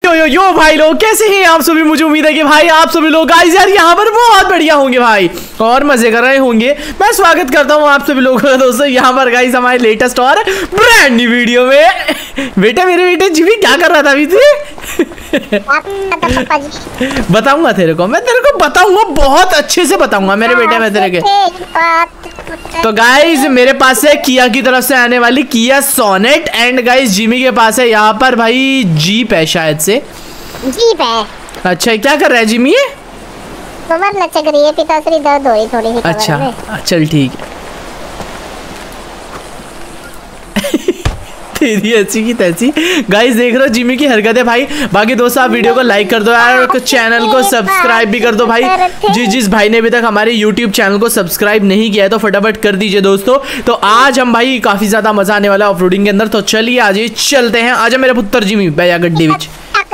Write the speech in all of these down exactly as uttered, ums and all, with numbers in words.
यो यो यो भाई लोग कैसे हैं आप सभी। मुझे उम्मीद है कि भाई आप सभी लोग गाइस यार यहाँ पर बहुत बढ़िया होंगे भाई और मजे कर रहे होंगे। मैं स्वागत करता हूँ आप सभी लोगों का दोस्तों यहाँ पर गाइस हमारे लेटेस्ट और ब्रांड न्यू वीडियो में। बेटा मेरे बेटे जीवी क्या कर रहा था अभी तू? बताऊंगा तेरे को, मैं तेरे को बताऊंगा, बहुत अच्छे से बताऊंगा मेरे बेटे मैं तेरे के। तो गाइस मेरे पास है किया की तरफ से आने वाली किया सोनेट एंड गाइस जिमी के पास है यहाँ पर भाई जीप है, शायद से जीप है। अच्छा क्या कर रहा है जिमी? ये कमर लचक रही है, पिताश्री दर्द हो रही थोड़ी सी। अच्छा चल ठीक है। तेरी ऐसी की तैसी गाइस देख रहे हो जिमी की हरकतें भाई। बाकी दोस्तों आप वीडियो को लाइक कर दो यार, चैनल को सब्सक्राइब भी कर दो भाई। जी जिस भाई ने अभी तक हमारे यूट्यूब चैनल को सब्सक्राइब नहीं किया है तो फटाफट कर दीजिए दोस्तों। तो आज हम भाई काफी ज्यादा मजा आने वाला है ऑफ रोडिंग के अंदर। तो चलिए आज चलते हैं। आजा मेरे पुत्र जिमी भैया गड्डी विच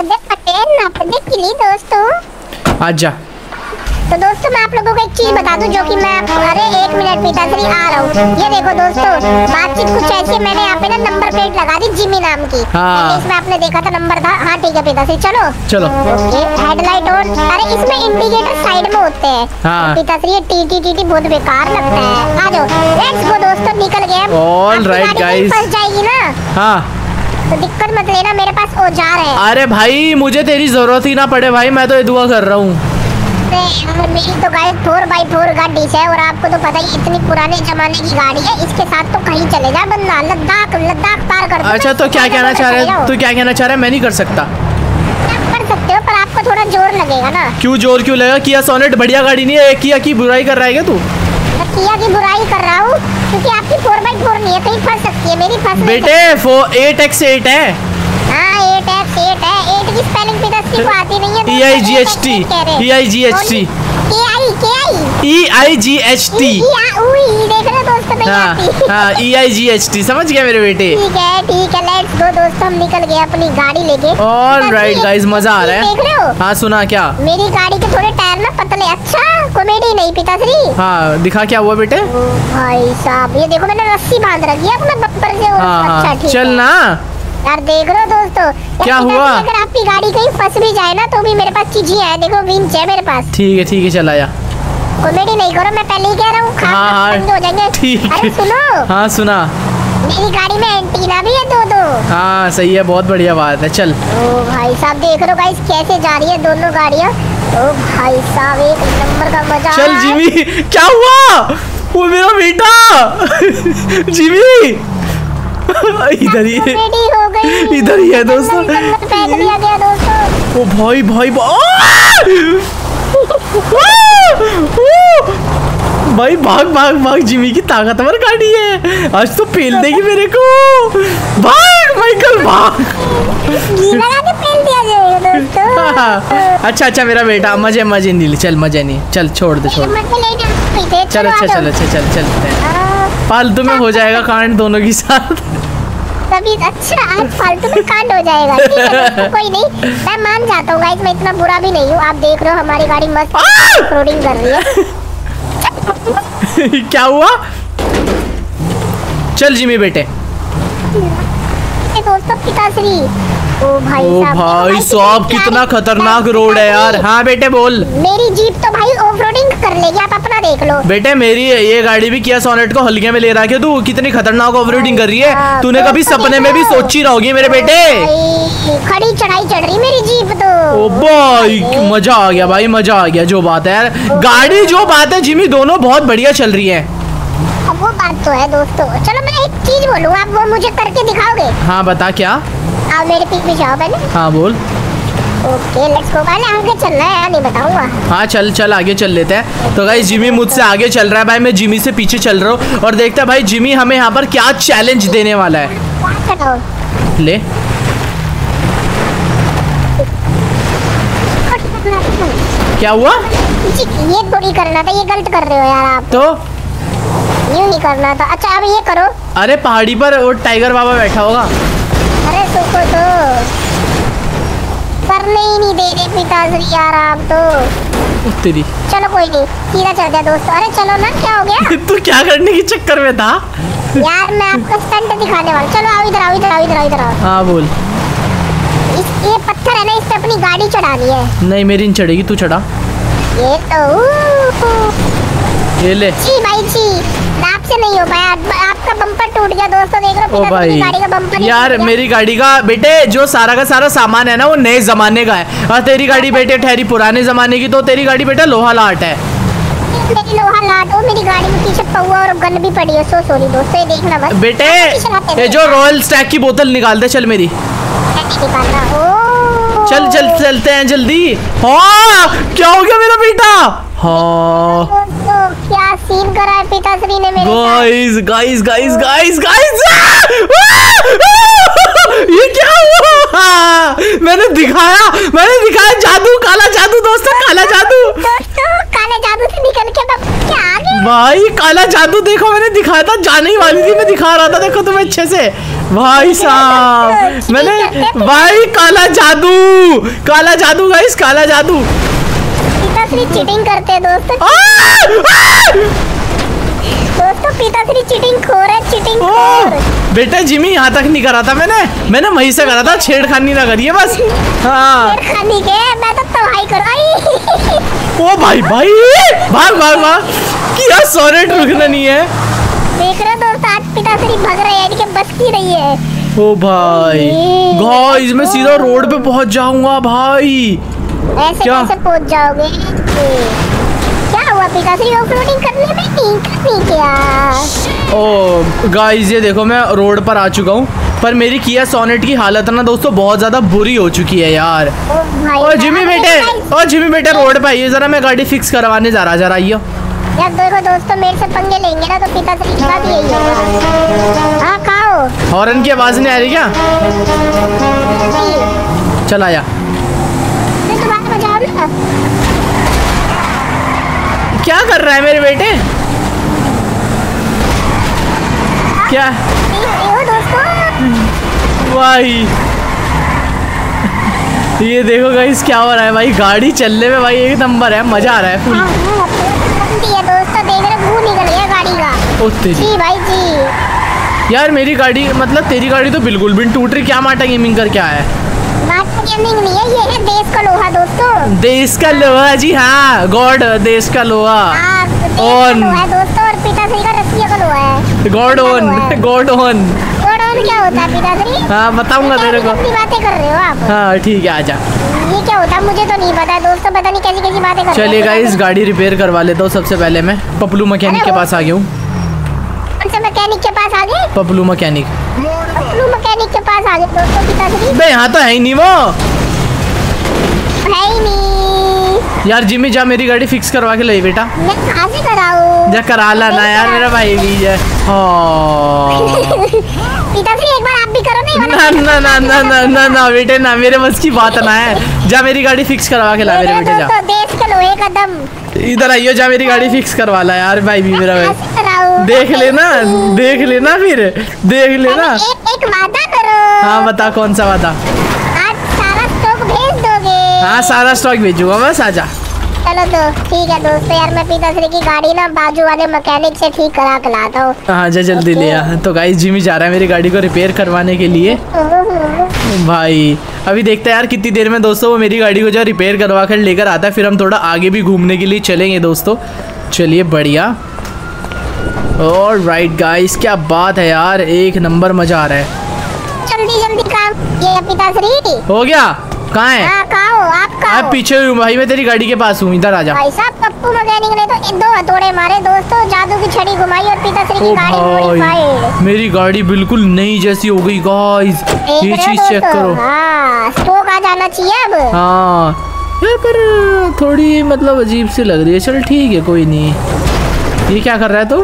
आजा। तो दोस्तों मैं आप लोगों को एक चीज बता दूं जो कि मैं अरे एक मिनट पिताश्री आ रहा हूँ। ये देखो दोस्तों बातचीत कुछ ऐसी, मैंने यहाँ पे ना नंबर प्लेट लगा दी जिमी नाम की। हाँ। इसमें आपने देखा था नंबर था। हाँ ठीक है पिताश्री चलो चलो। Headlight on. अरे इसमें इंडिकेटर साइड में होते हैं। हाँ। पिताश्री ये टी टी टी टी बहुत बेकार लगता है। आ जाओ लेट्स गो दोस्तों, निकल गए। ऑल राइट गाइस फंस जाएगी ना। हाँ तो दिक्कत मत लेना, मेरे पास औजार है। अरे भाई मुझे तेरी जरूरत ही ना पड़े भाई, मैं तो ये दुआ कर रहा हूँ। मेरी तो गाइस फोर बाई फोर गाड़ी है और आपको तो पता ही इतनी पुराने जमाने की गाड़ी है। इसके साथ तो कहीं चले जा बंदा, लद्दाख लद्दाख पार कर। अच्छा तो क्या कहना चाह रहे हैं तू? क्या कहना चाह रहा है? मैं नहीं कर सकता। आप कर सकते हो पर आपको थोड़ा जोर लगेगा ना। क्यों जोर क्यों लगेगा? किया सोनेट बढ़िया गाड़ी नहीं है, किया की बुराई कर रहा है क्या तू? मैं किया की बुराई कर रहा हूँ क्योंकि आपकी फोर बाई फोर नहीं है, कहीं फंस सकती है। मेरी फंस बेटे फोर एट एक्स एट है। हाँ एट एक्स एट है। एट की स्पेलिंग पिताश्री को आती नहीं है। E I G H T E I G H T K I के आई ई आई जी एच टी। देख रहे दोस्तों नहीं आती। हाँ ई आई जी एच टी समझ गया मेरे बेटे। ठीक है ठीक है लेट्स गो दोस्तों, हम निकल गए अपनी गाड़ी लेके। ऑल राइट गाइस मजा आ रहा है। देख रहे हो? हाँ सुना क्या? मेरी गाड़ी के थोड़े टायर ना पतले। अच्छा कॉमेडी नहीं पिताश्री। हाँ दिखा क्या हुआ बेटे? भाई साहब ये देखो मैंने रस्सी बांध रखी है अपने बम्पर से। हाँ, अच्छा ठीक चल ना यार। देख रहे हो दोस्तों क्या हुआ? अगर आपकी गाड़ी कहीं फंस भी जाए ना तो भी मेरे पास चीजें हैं। देखो विंच है मेरे पास। ठीक है ठीक है चल आया। कॉमेडी नहीं करो, मैं पहले ही कह रहा हूँ। हाँ हाँ हो जाएंगे। ठीक अरे सुनो। हाँ सुना। मेरी गाड़ी में एंटीना भी है दो दो। हाँ सही है, बहुत बढ़िया बात है। चल ओ भाई साहब देख रहे हो गाइस कैसे जा रही है दोनों गाड़ियाँ। ओ भाई साहब एक नंबर का मजा। चल जिमी क्या हुआ? वो मेरा बेटा जिमी इधर ही हो गई। इधर ही है दोस्तों। पहन लिया गया दोस्तों। ओ भाई भाई भाई भाग भाग भाग, जिमी की ताकतवर गाड़ी है, आज तो पेल देगी मेरे को। भाग माइकल भाग। लगा के पेल दिया जाएगा दोस्तों। अच्छा अच्छा मेरा बेटा मजे मजे नहीं, चल मजे नहीं, चल छोड़ दे छोड़। चल अच्छा चल अच्छा चल चलते हैं। फालतू में हो जाएगा कांड दोनों के साथ। तभी अच्छा आज फालतू में कांड हो जाएगा। ठीक है कोई नहीं, मैं मान जाता हूँ गाइस, मैं इतना बुरा भी नहीं हूँ। आप देख रहे हो हमारी गाड़ी मस्त रोडिंग कर रही है। क्या हुआ? चल जिमी बेटे। दोस्तों पिताश्री ओ भाई ओ भाई साहब कितना खतरनाक रोड है यार। हाँ बेटे बोल। मेरी जीप तो भाई ऑफ रोडिंग कर लेगी, आप अपना देख लो। बेटे मेरी ये गाड़ी भी किया सोनेट को हल्के में ले रहा है। तू कितनी खतरनाक ऑफ रोडिंग कर रही है, तूने कभी सपने में भी सोची रहोगी मेरे बेटे। खड़ी चढ़ाई चढ़ रही मेरी जीप तो। ओ भाई मजा आ गया भाई, मजा आ गया। जो बात है यार गाड़ी जो बात है जिमी दोनों बहुत बढ़िया चल रही है। अब वो बात तो है दोस्तों। चलो मैं एक चीज बोलूँ, आप वो मुझे करके दिखाओगे? हाँ बता क्या? आप मेरे पीछे जाओ पहले। हाँ बोल। Okay let's go. पहले आगे चलना है या नहीं बताऊंगा। हाँ चल चल आगे चल लेते हैं। तो गाइस जिमी मुझसे आगे चल रहा है भाई, मैं जिमी से पीछे चल रहा हूँ और देखते हैं भाई जिमी हमें यहाँ पर क्या चैलेंज देने वाला है। ले क्या हुआ? ये थोड़ी करना था, ये गलत कर रहे हो यार आप। तो यूं नहीं करना था। अच्छा अब ये करो। अरे पहाड़ी पर वो टाइगर बाबा बैठा होगा। अरे सुखो तो करने ही नहीं दे रहे पिताश्री यार आप तो। तेरी चलो कोई नहीं सीधा चल गया दोस्तों। अरे चलो ना, क्या हो गया? तू क्या करने के चक्कर में था? यार मैं आपको स्टंट दिखाने वाला। चलो आओ इधर आओ इधर आओ इधर आओ इधर आओ। हाँ बोल। इस ये पत्थर है ना, इस पे अपनी गाड़ी चढ़ानी है। नहीं मेरी नहीं चढ़ेगी, तू चढ़ा। ये तो ये ले जी भाई जी, आपसे नहीं हो पाया, आपका बम्पर टूट गया दोस्तों, देख रहे हो ओ भाई गाड़ी का बम्पर यार। मेरी गाड़ी का बेटे जो सारा का सारा सामान है ना वो नए जमाने का है, और तेरी गाड़ी बेटे ठहरी पुराने जमाने की, तो तेरी गाड़ी बेटा लोहा लाट है। मेरी लोहा लाट हो, मेरी गाड़ी में पीछे पौवा और गन भी पड़ी है। सो सॉरी दोस्तों, ये देखना बस बेटे। ये जो रॉयल स्टैग की बोतल निकाल दे, चल मेरी निकालना। ओ चल चल चलते हैं जल्दी। हाँ क्या हो गया मेरा बेटा? हाँ दोस्तों क्या सीन करा है पिताश्री ने मेरे साथ। Guys guys guys guys guys ये क्या हुआ? मैंने दिखाया मैंने दिखाया जादू, काला जादू दोस्तों, काला जादू। दोस्तों काले जादू से निकल के मैं क्या आ गया भाई, काला जादू देखो मैंने दिखाया था, जाने ही वाली थी, मैं दिखा रहा था, देखो तुम अच्छे से भाई साहब। मैंने भाई काला जादू, काला जादू गाइस, काला जादू। पिताश्री चीटिंग करते हैं दोस्तों। दोस्तों पिताश्री चीटिंग खोर है, चीटिंग खोर। बेटा जिमी यहाँ तक नहीं करा था मैंने मैंने वहीं से करा था, छेड़खानी ना करिए बस। हाँ छेड़खानी के मैं तो तबाही कर आई। ओ भाई भाई भाग भाग भाग, क्या सोनेट रुकना नहीं है। देख रहे हो दोस्त, आज पिताश्री भाग रहे हैं, इनके बस की रही है। ओ भाई गाइस, मैं सीधा रोड पे पहुंच जाऊंगा भाई। ऐसे क्या? कैसे पहुंच जाओगे? क्या हुआ पिताश्री, ऑफरोडिंग करने में नहीं करनी क्या? ओ गाइस ये देखो मैं रोड पर आ चुका हूँ, पर मेरी किया सोनेट की हालत ना दोस्तों बहुत ज्यादा बुरी हो चुकी है यार। ओ भाई ओ जिमी बेटे, ओ जिमी बेटे रोड पे आइए जरा, मैं गाड़ी फिक्स करवाने जा रहा, जरा आइए। यार देखो दोस्तों, मेरे से पंगे लेंगे ना तो पिताश्री की बात यही होगा। हाँ खाओ। हॉर्न की आवाज नहीं आ रही क्या? चल आया। मैं तो बात बजाओ ना। क्या कर रहा है मेरे बेटे? क्या देखो दोस्तों, भाई ये देखो गाइस क्या हो रहा है भाई, गाड़ी चलने में भाई एक नंबर है, मजा आ रहा है फुल। हाँ, हाँ, है दोस्तों, देख रहे भू निकल गया गाड़ी का। ओ तेरी जी भाई जी। यार, मेरी गाड़ी मतलब तेरी गाड़ी तो बिल्कुल भी नहीं टूट रही, क्या माटा गेमिंग कर क्या है? माटा गेमिंग नहीं है, ये है देश का लोहा दोस्तों। देश का लोहा जी, हाँ गॉड, देश का लोहा। हाँ, देश का ऑन। लोहा है दोस्तों, और पिताश्री का रस्सिया का लोहा है। गॉड ऑन, गॉड ऑन। गॉड ऑन क्या होता है पिताश्री? हाँ बताऊंगा तेरे को। कितनी बातें कर रहे हो आप? हाँ ठीक है, आजा। ये क्या होता है मुझे तो नहीं पता दोस्तों, पता नहीं कैसी कैसी बातें कर रहे हो। चलिए गाइस, गाड़ी रिपेयर करवा लेता हूँ सबसे पहले मैं। पपलू मैकेनिक के पास आ गया हूँ। कौन से मैकेनिक के पास आ गए? पपलू मैकेनिक। पपलू मैकेनिक के पास आ गए दोस्तों पिताश्री। बे यहाँ तो है ही नहीं वो। है ही नहीं। यार जिमी जा, मेरी गाड़ी फिक्स करवा के ले बेटा। मैं कहाँ से कराऊँ? जा करा ला ना यार, मेरा भाई भी है। पिताश्री एक बार आप भी करो नहीं? ना ना ना ना ना ना ना बेटे ना, मेरे बस की बात ना है। जा मेरी गाड़ी फिक्स करवा के ला मेरे बेटे, जा। देश का लोहे का दम। इधर आइयो, जा मेरी गाड़ी फिक्स करवा ला यार, भाई भी मेरा भाई। देख लेना देख लेना फिर देख लेना। एक एक वादा करो। हाँ बता, कौन सा वादा? आज सारा स्टॉक भेज दोगे? हाँ सारा स्टॉक भेजूंगा, बस आजा। चलो तो ठीक है दोस्तों, यार मैं पिताश्री की गाड़ी ना बाजू वाले मैकेनिक से ठीक करा के लाता हूँ। हाँ जा जल्दी ले आ। तो गाइस जिमी जा रहा है मेरी गाड़ी को रिपेयर करवाने के लिए। भाई अभी देखते हैं यार कितनी देर में दोस्तों वो मेरी गाड़ी को जो रिपेयर करवा कर लेकर आता है, फिर हम थोड़ा आगे भी घूमने के लिए चलेंगे दोस्तों। चलिए बढ़िया। और राइट गाइस, क्या बात है यार, एक नंबर मजा आ रहा है। जल्दी जल्दी काम ये पिताश्री। हो गया? कहाँ है? हाँ खाओ, आप खाओ। आप पीछे हूँ भाई, मैं तेरी गाड़ी के पास हूँ, इधर आजा। भाई साहब पप्पू मैकेनिक ने तो दो हथौड़े मारे दोस्तों, जादू की छड़ी घुमाई और पिताश्री की ओ गाड़ी भाई, मॉडिफाइड। मेरी गाड़ी बिल्कुल नई जैसी हो गई गाइस, ये चीज चेक करो। हाँ स्टॉक आ जाना चाहिए अब। हाँ यार पर थोड़ी मतलब अजीब सी लग रही है, चल ठीक है कोई नहीं। ये क्या कर रहा है तू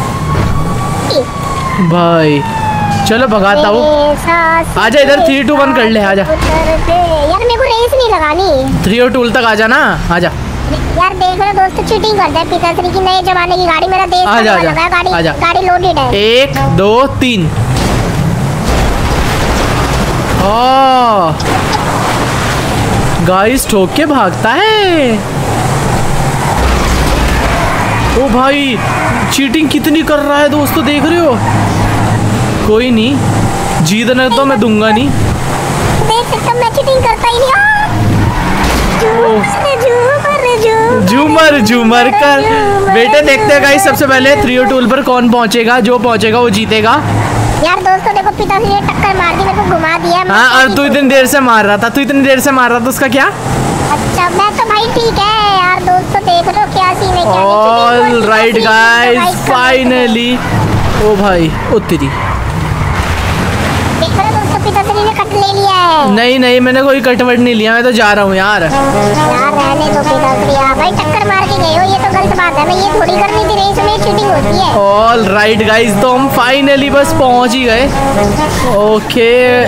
भाई? चलो भगाता हूँ, आजा इधर। थ्री टू वन कर ले, आजा। यार मेरे को रेस नहीं लगानी। थ्री और टू तक आजा ना, आजा। यार देख रहे दोस्तों, चीटिंग करते हैं पिताश्री की नए जमाने की गाड़ी। मेरा देश आजा, का आजा, गाड़ी आजा। गाड़ी लोडेड है। एक दो तीन। गाइस ठोक के भागता है। ओ भाई चीटिंग कितनी कर रहा है दोस्तों, देख रहे हो? कोई नहीं, जीतने तो मैं दूंगा नहीं। देख सकता, मैं चीटिंग करता ही नहीं। झूमर झूमर झूमर कर बेटे। देखते हैं गाइस सबसे पहले थ्री टूल पर कौन पहुंचेगा, जो पहुंचेगा वो जीतेगा। यार दोस्तों देखो, पिताजी ने टक्कर मार दी, मेरे को घुमा दिया। हाँ, और तू इतनी देर से मार रहा था, तू इतनी देर से मार रहा था, उसका क्या? अच्छा मैं तो भाई ठीक है यार, दोस्तों देख लो क्या सीन है। All right guys, finally. ओ भाई उतरी। देख रहे हो दोस्तों, पिताजी ने कट ले लिया है। नहीं नहीं, मैंने कोई कटवट नहीं लिया, मैं तो जा रहा हूँ यार। यार रहने दो पिताजी, आप भाई टक्कर मार के गए हो, ये तो गलत बात है। मैं ये थोड़ी करनी थी, रेस में चीटिंग होती है। ऑल राइट गाइस, तो हम फाइनली बस पहुंच ही गए। ओके,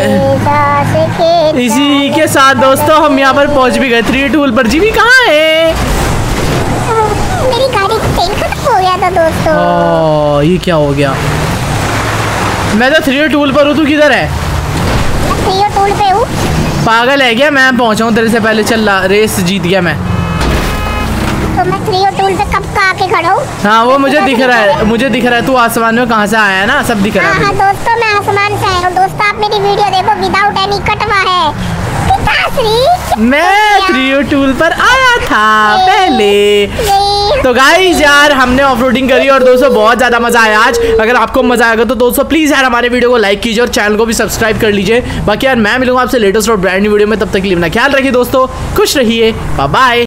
इसी के साथ दोस्तों हम यहाँ पर पहुंच भी गए थ्री टूल पर। जीवी कहाँ है? मेरी गाड़ी का तेल खत्म हो गया था दोस्तों। ओ, ये क्या हो गया? मैं तो थ्री टूल पर हूँ, तू किधर है? थ्री टूल पे हूँ। पागल है क्या? मैं पहुंचा हूँ तेरे से पहले, चल रेस जीत गया मैं। तो मैं थ्री टूल पे कब का आके खड़ा हूँ? हाँ वो मुझे दिख रहा है, मुझे दिख रहा है। तू आसमान में कहाँ से आया है ना, सब दिख रहा है। हाँ दोस्तों, मैं आसमान से आया हूँ। दोस्तों आप मेरी वीडियो देखो, विदाउट एनी कटवा है। मैं थ्री टूल पर आया था पहले। तो गाइस यार हमने ऑफरोडिंग करी और दोस्तों बहुत ज्यादा मजा आया आज। अगर आपको मजा आएगा तो दोस्तों प्लीज यार हमारे वीडियो को लाइक कीजिए और चैनल को भी सब्सक्राइब कर लीजिए। बाकी यार मैं मिलूंगा आपसे लेटेस्ट और ब्रांड न्यू वीडियो में, तब तक के लिए अपना ख्याल रखिए दोस्तों, खुश रहिए, बाय बाय।